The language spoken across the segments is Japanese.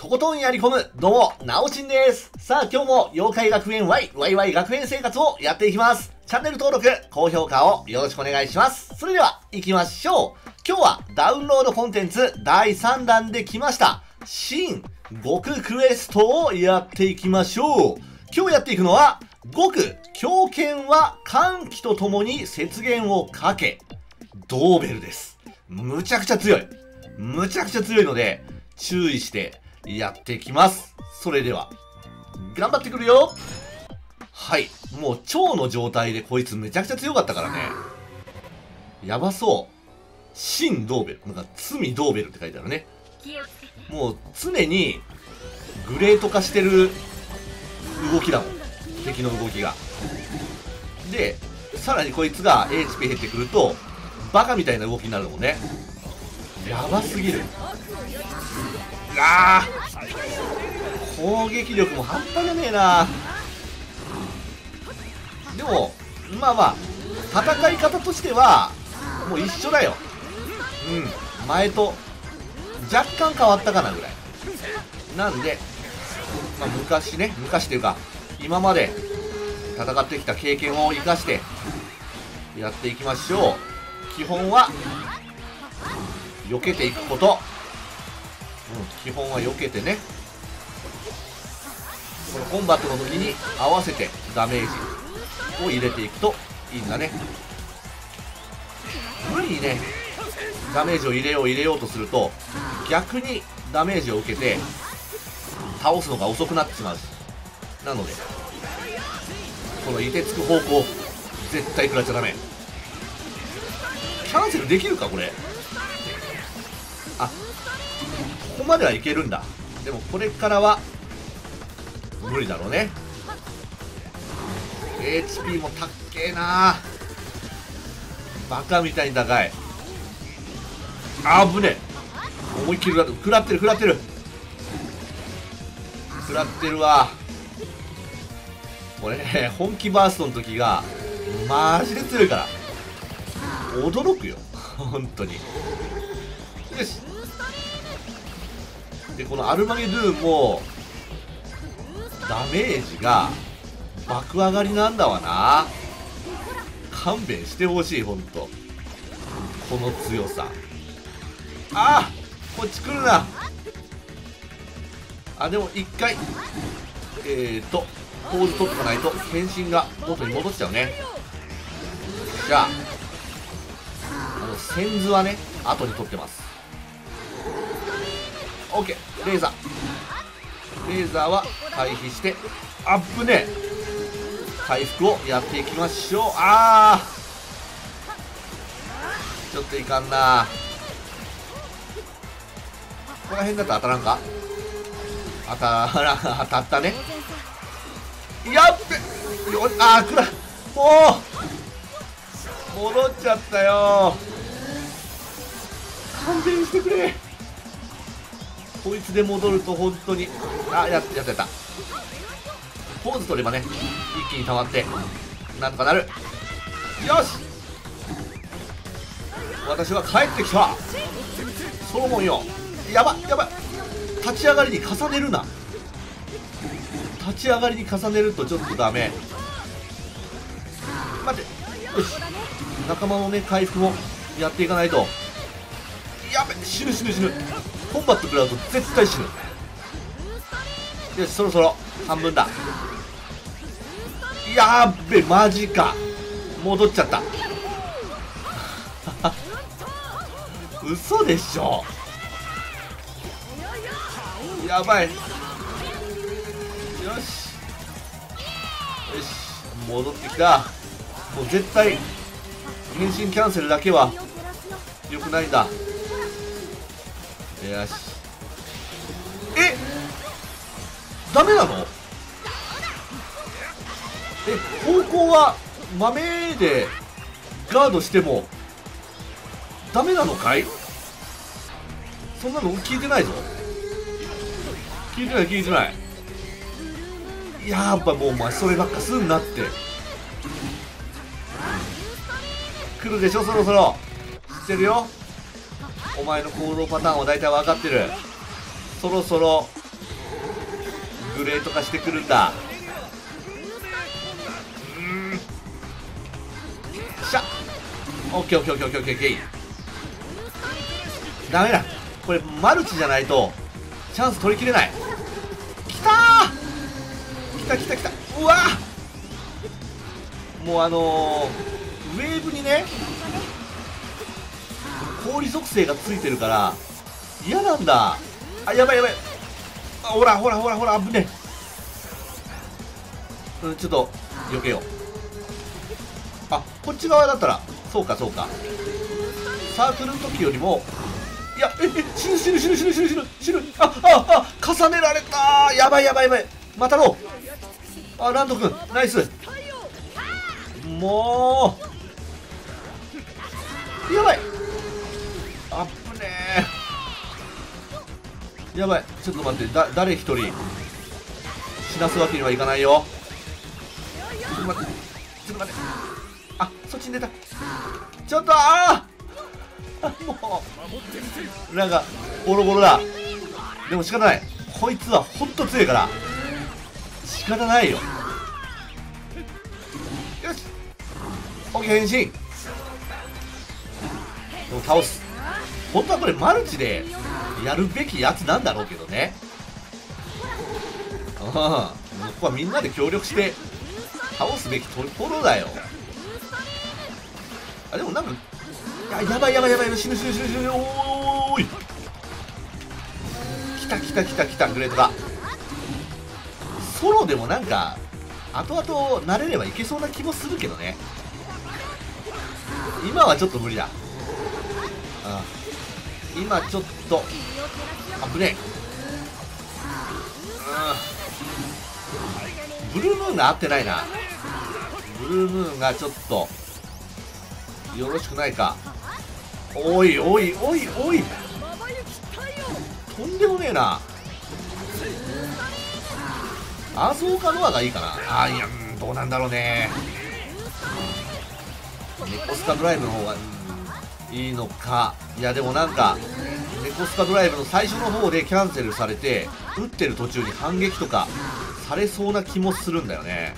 とことんやり込む、どうも、なおちんです。さあ、今日も妖怪学園 Y、学園生活をやっていきます。チャンネル登録、高評価をよろしくお願いします。それでは、行きましょう。今日はダウンロードコンテンツ第3弾で来ました。新極クエストをやっていきましょう。今日やっていくのは、極狂犬は歓喜とともに雪原をかけ、ドーベルです。むちゃくちゃ強い。むちゃくちゃ強いので、注意してやっていきます。それでは、頑張ってくるよ。はい。もう超の状態でこいつめちゃくちゃ強かったからね。やばそう。新ドーベル。なんか、罪ドーベルって書いてあるね。もう常にグレート化してる動きだもん。敵の動きが。で、さらにこいつが HP 減ってくると、バカみたいな動きになるもんね。やばすぎる。攻撃力も半端じゃねえな。でもまあまあ戦い方としてはもう一緒だよ。前と若干変わったかなぐらいなんで、まあ、昔っていうか今まで戦ってきた経験を生かしてやっていきましょう。基本は避けていくこと。基本は避けてね。このコンバットの時に合わせてダメージを入れていくといいんだね。無理にねダメージを入れようとすると逆にダメージを受けて倒すのが遅くなってしまうし、なのでこの凍てつく方向絶対食らっちゃダメ。キャンセルできるかこれ。ここまではいけるんだ。でもこれからは無理だろうね。 HP もたっけーな。バカみたいに高い。危ねえ。思いっきり食らってるわ。これね、本気バーストの時がマジで強いから驚くよ本当に。よし。でこのアルマゲドゥーンもダメージが爆上がりなんだわな。勘弁してほしい。ほんとこの強さ。こっち来るな。でも一回ポーズ取っとかないと変身が元に戻っちゃうね。じゃあセンズはね後に取ってます。 OK。 レーザーは回避してアップね。回復をやっていきましょう。ちょっといかんな。ここら辺だと当たらんか。当たったね。やっべよ。くらもう戻っちゃったよ。勘弁してくれ。こいつで戻ると本当にやった。ポーズ取ればね一気に溜まってなんとかなる。よし、私は帰ってきた。ソロモンよ。やばい。立ち上がりに重ねるな。立ち上がりに重ねるとちょっとダメ。待って。よし、仲間のね回復もやっていかないと。やべ、死ぬ。コンバット食らうと絶対死ぬ。よし、そろそろ半分だ。やっべ、マジか。戻っちゃった嘘でしょ。やばい。よし戻ってきた。もう絶対変身キャンセルだけは良くないんだ。よし。ダメなの？方向は豆でガードしてもダメなのかい？そんなの聞いてないぞ。聞いてない。やっぱもうお前そればっかすんなって。来るでしょそろそろ。知ってるよ。お前の行動パターンは大体分かってる。そろそろグレート化してくるんだ。しゃオッケーオッケーオッケーオッケーオッケーオッケー。ダメだ、これマルチじゃないとチャンス取りきれない。きたー、きたきたきた。うわー、もうウェーブにね氷属性がついてるから嫌なんだ。あ、やばいやばい。あ、ほらほらほらほら、危ねえ。ちょっと避けよう。あ、こっち側だったらそうかそうか。サークルの時よりも、いや、死ぬ死ぬ死ぬ死ぬ死ぬ死ぬ死ぬ。重ねられた。やばいやばいやばい。またろう。あ、ランド君ナイス。もうやばい、あっぶねー。やばい、ちょっと待って、誰一人死なすわけにはいかないよ。ちょっと待ってちょっと待って、あ、そっちに出た。ちょっともうなんかボロボロだ。でも仕方ない、こいつはほんと強いから仕方ないよ。よし、オッケー、変身。でも倒す。本当はこれマルチでやるべきやつなんだろうけどね。ここはみんなで協力して倒すべきところだよ。あ、でもなんか、やばいやばいやばい、死ぬ死ぬ死ぬ死ぬ。おーい、来た来た来た来た、グレートが。ソロでもなんか後々慣れればいけそうな気もするけどね。今はちょっと無理だ。今ちょっと危ねえ。ブルームーンが合ってないな。ブルームーンがちょっとよろしくないか。おいおいおいおい、とんでもねえな。アースオーカーノアがいいかな。いや、どうなんだろうね。ネコスカドライブの方がいいのか。いやでもなんかネコスカドライブの最初の方でキャンセルされて打ってる途中に反撃とかされそうな気もするんだよね。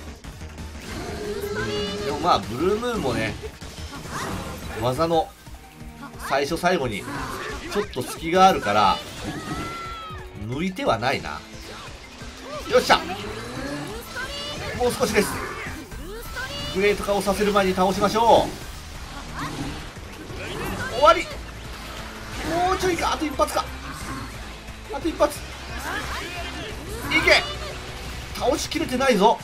でもまあブルームーンもね、技の最初最後にちょっと隙があるから抜いてはないな。よっしゃ、もう少しです。グレート化をさせる前に倒しましょう。終わり。もうちょいか、あと一発か、あと一発。いけ、倒しきれてないぞ。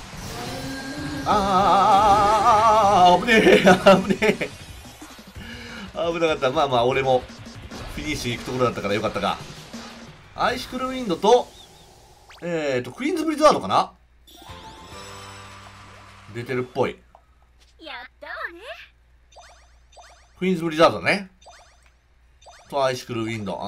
危ねえ危ねえ、危なかった。まあまあ俺もフィニッシュ行くところだったからよかったか。アイシクルウィンドとクイーンズブリザードかな、出てるっぽい。 やったわね。 クイーンズブリザードね、とアイシクルウィンド。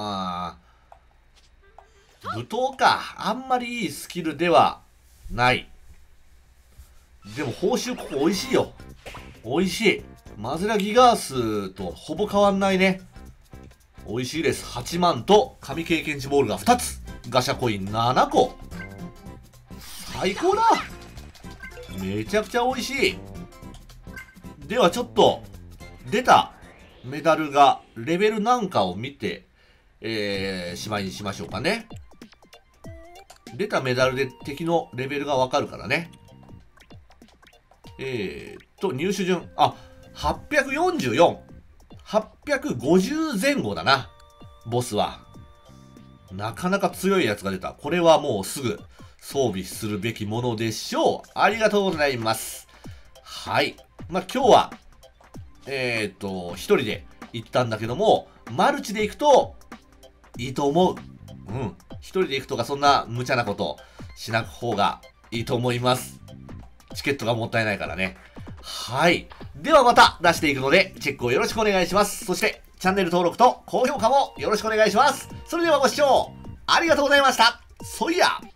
武闘か、あんまりいいスキルではない。でも報酬ここ美味しいよ。美味しい。マゼラギガースとほぼ変わんないね。美味しいです。8万と神経験値ボールが2つ、ガシャコイン7個、最高だ。めちゃくちゃ美味しい。ではちょっと出たメダルがレベルなんかを見て、しまいにしましょうかね。出たメダルで敵のレベルがわかるからね。入手順、844、850前後だな、ボスは。なかなか強いやつが出た。これはもうすぐ装備するべきものでしょう。ありがとうございます。はい。まあ、今日は、一人で行ったんだけども、マルチで行くといいと思う。一人で行くとかそんな無茶なことしなく方がいいと思います。チケットがもったいないからね。はい。ではまた出していくので、チェックをよろしくお願いします。そして、チャンネル登録と高評価もよろしくお願いします。それではご視聴ありがとうございました。そいや。